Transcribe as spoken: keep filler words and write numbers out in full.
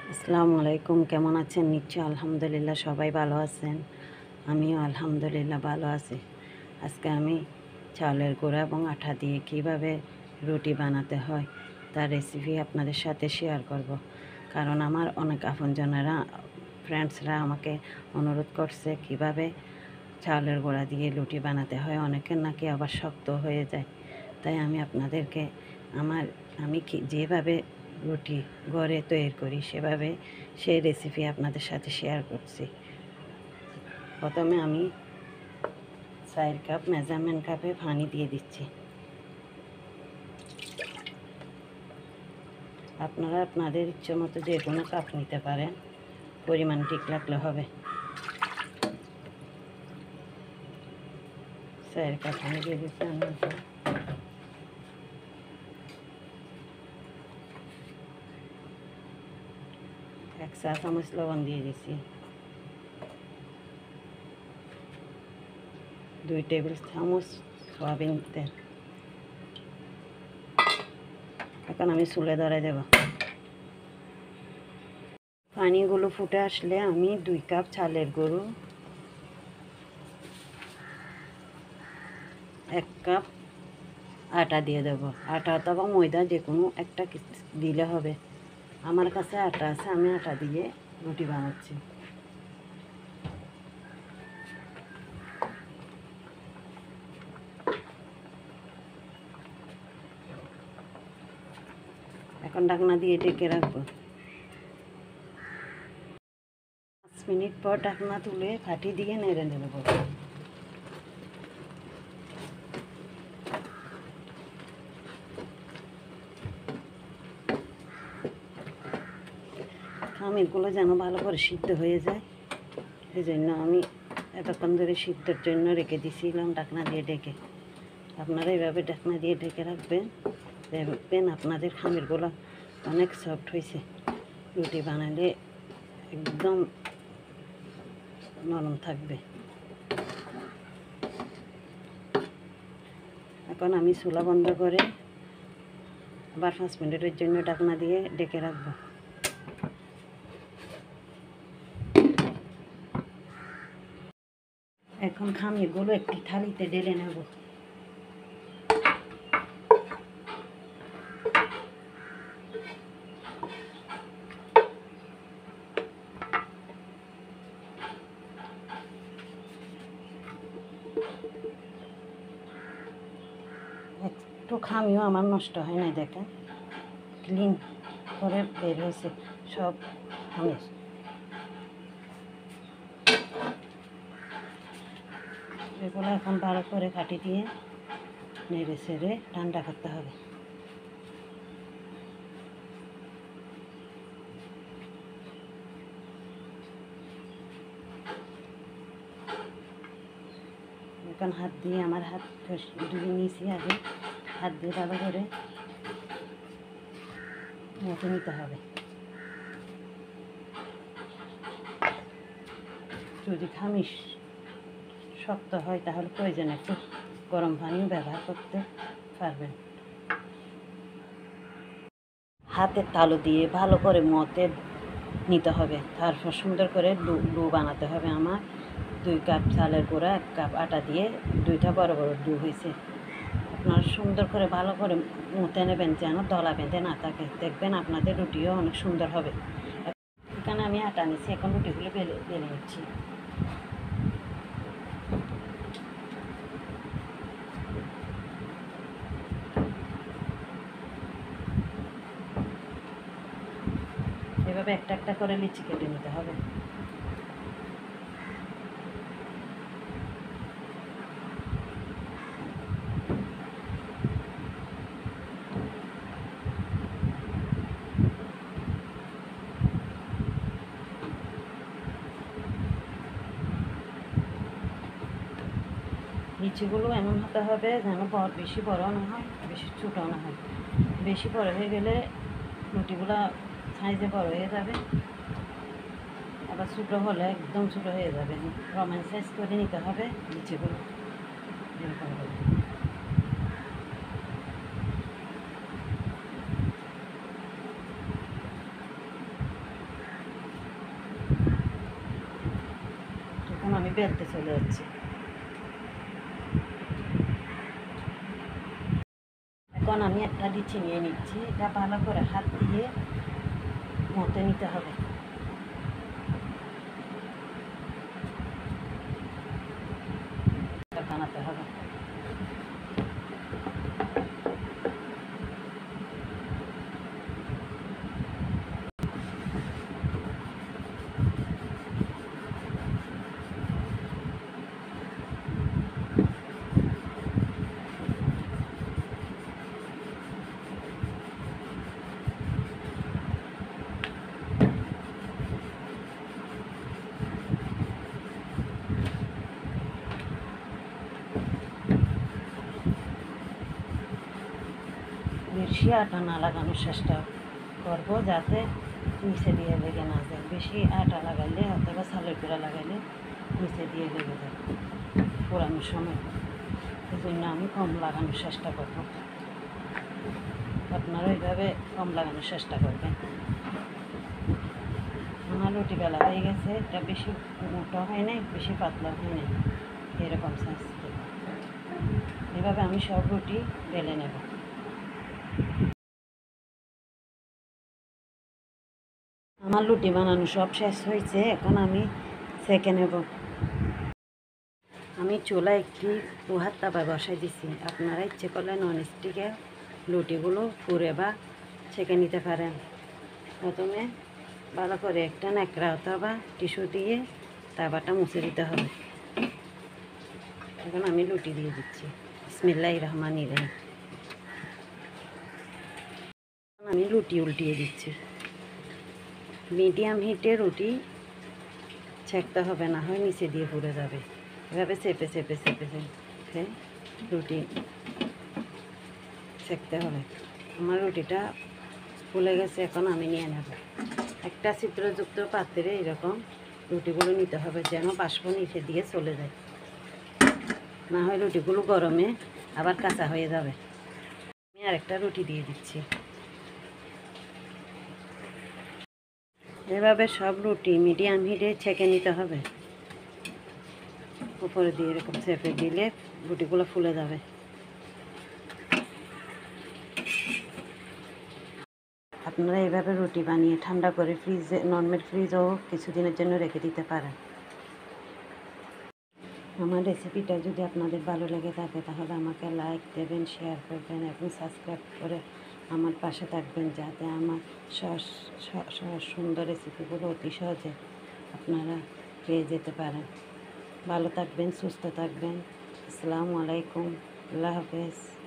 আসসালামু আলাইকুম। কেমন আছেন? নিশ্চয় আলহামদুলিল্লাহ সবাই ভালো আছেন। আমিও আলহামদুলিল্লাহ ভালো আছি। আজকে আমি চালের গুঁড়া এবং আটা দিয়ে কিভাবে রুটি বানাতে হয় তার রেসিপি আপনাদের সাথে শেয়ার করব। কারণ আমার অনেক আপনজনেরা ফ্রেন্ডসরা আমাকে অনুরোধ করছে কিভাবে চালের গুঁড়া দিয়ে রুটি বানাতে হয়। অনেকের নাকি আবার শক্ত হয়ে যায়। তাই আমি আপনাদেরকে আমার আমি কি যেভাবে রুটি ঘরে তৈরি করি সেভাবে সেই রেসিপি আপনাদের সাথে শেয়ার করছি। প্রথমে আমি চার কাপ মেজারমেন্ট কাপে পানি দিয়ে দিচ্ছি। আপনারা আপনাদের ইচ্ছে মতো যে কোনো কাপ নিতে পারেন, পরিমাণ ঠিক রাখলে হবে। চার কাপ পানি দিয়ে দিচ্ছি আমি। এক চা চামচ লবণ দিয়ে দিচ্ছি, দুই টেবিল চামচ সয়াবিন তেল। এখন আমি চুলে ধরে দেব। পানিগুলো ফুটে আসলে আমি দুই কাপ চালের গুঁড়ো, এক কাপ আটা দিয়ে দেবো। আটা অথবা ময়দা যে কোনো একটা দিলে হবে। আমার কাছে আটা আছে, আমি আটা দিয়ে রুটি বানাচ্ছি। এখন ঢাকনা দিয়ে ঢেকে রাখবো। পাঁচ মিনিট পর ঢাকনা তুলে ফাটি দিয়ে নেড়ে নেব। খামিরগুলো যেন ভালো করে সিদ্ধ হয়ে যায়, এই জন্য আমি এতক্ষণ ধরে সিদ্ধর জন্য রেখে দিয়েছিলাম ঢাকনা দিয়ে ঢেকে। আপনারা এইভাবে ঢাকনা দিয়ে ঢেকে রাখবেন, দেখবেন আপনাদের খামিরগুলো অনেক সফট হয়েছে। রুটি বানালে একদম নরম থাকবে। এখন আমি চুলা বন্ধ করে আবার পাঁচ মিনিটের জন্য ঢাকনা দিয়ে ঢেকে রাখবো। এখন খামিরগুলো একটি থালিতে ঢেলে নেব। একটু খামিও আমার নষ্ট হয় নাই, দেখেন ক্লিন করে বের হয়েছে সব খামির। এগুলো এখন ভালো করে কাটি দিয়ে নেড়ে ছেড়ে ঠান্ডা করতে হবে। এখন হাত দিয়ে আমার হাত ডুবে নিয়েছি, আগে হাত দিয়ে ভালো করে মতে নিতে হবে। যদি খামির শক্ত হয় তাহলে প্রয়োজন একটু গরম পানিও ব্যবহার করতে পারবেন। হাতের তালু দিয়ে ভালো করে মতে নিতে হবে, তারপর সুন্দর করে ডু ডু বানাতে হবে। আমার দুই কাপ চালের গুঁড়া এক কাপ আটা দিয়ে দুইটা বড় বড় ডু হয়েছে। আপনারা সুন্দর করে ভালো করে মতে নেবেন যেন দলা বেঁধে না থাকে, দেখবেন আপনাদের রুটিও অনেক সুন্দর হবে। এখানে আমি আটা নিচ্ছি, এখন রুটিগুলো বেলে বেলে নিচ্ছি। এভাবে একটা একটা করে লিচি কেটে নিতে হবে। লিচিগুলো এমন হতে হবে যেন বেশি বড় না হয়, বেশি ছোটো না হয়। বেশি বড় হয়ে গেলে রুটিগুলো সাইজে বড় হয়ে যাবে, আবার ছোটো হলে একদম ছোটো হয়ে যাবে। রমান সাইজ করে নিতে হবে লিচিগুলো এরকম করে। আমি বেলতে চলে যাচ্ছি। এখন আমি একটা লিচি নিয়ে নিচ্ছি, এটা ভালো করে হাত দিয়ে মতে নিতে হবে। বানাতে হবে। বেশি আটা না লাগানোর চেষ্টা করবো, যাতে নিচে দিয়ে লেগে না যায়। বেশি আটা লাগাইলে অথবা চালের গুঁড়া লাগাইলে নিচে দিয়ে লেগে যায় পোড়ানোর সময়। এই জন্য আমি কম লাগানোর চেষ্টা করব। আপনারা এইভাবে কম লাগানোর চেষ্টা করবেন। আমার রুটি বেলা হয়ে গেছে, এটা বেশি মোটা হয় নাই, বেশি পাতলা হয় নাই, এরকম সাইজ। এভাবে আমি সব রুটি বেলে নেব। আমার রুটি বানানো সব শেষ হয়েছে, এখন আমি সেঁকে নেব। আমি চুলায় একটি লোহার তাওয়া বসাই দিছি। আপনারা ইচ্ছে করলে ননস্টিকে রুটিগুলো পুড়ে বা ছেঁকে নিতে পারেন। প্রথমে ভালো করে একটা ন্যাকড়া অথবা টিস্যু দিয়ে তাওয়াটা মুছে দিতে হবে। এখন আমি রুটি দিয়ে দিচ্ছি। বিসমিল্লাহির রহমানির রহিম। আমি রুটি উল্টিয়ে দিচ্ছি। মিডিয়াম হিটে রুটি ছেঁকতে হবে, না হয় নিচে দিয়ে পুড়ে যাবে। এভাবে চেপে চেপে চেপে চেপে রুটি ছেঁকতে হবে। আমার রুটিটা ফুলে গেছে, এখন আমি নিয়ে নেব। একটা ছিদ্রযুক্ত পাত্রে এরকম রুটিগুলো নিতে হবে, যেন বাষ্প নিচে দিয়ে চলে যায়, না হয় রুটিগুলো গরমে আবার কাঁচা হয়ে যাবে। আমি আরেকটা রুটি দিয়ে দিচ্ছি। এভাবে সব রুটি মিডিয়াম হিটে ছেঁকে নিতে হবে। উপরে দিয়ে এরকম চেপে দিলে রুটিগুলো ফুলে যাবে। আপনারা এইভাবে রুটি বানিয়ে ঠান্ডা করে ফ্রিজে, নর্মাল ফ্রিজেও কিছুদিনের জন্য রেখে দিতে পারেন। আমার রেসিপিটা যদি আপনাদের ভালো লেগে থাকে তাহলে আমাকে লাইক দেবেন, শেয়ার করবেন এবং সাবস্ক্রাইব করে আমার পাশে থাকবেন, যাতে আমার সহজ সহজ সুন্দর রেসিপিগুলো অতি সহজে আপনারা পেয়ে যেতে পারেন। ভালো থাকবেন, সুস্থ থাকবেন। আসসালামু আলাইকুম, আল্লাহ হাফেজ।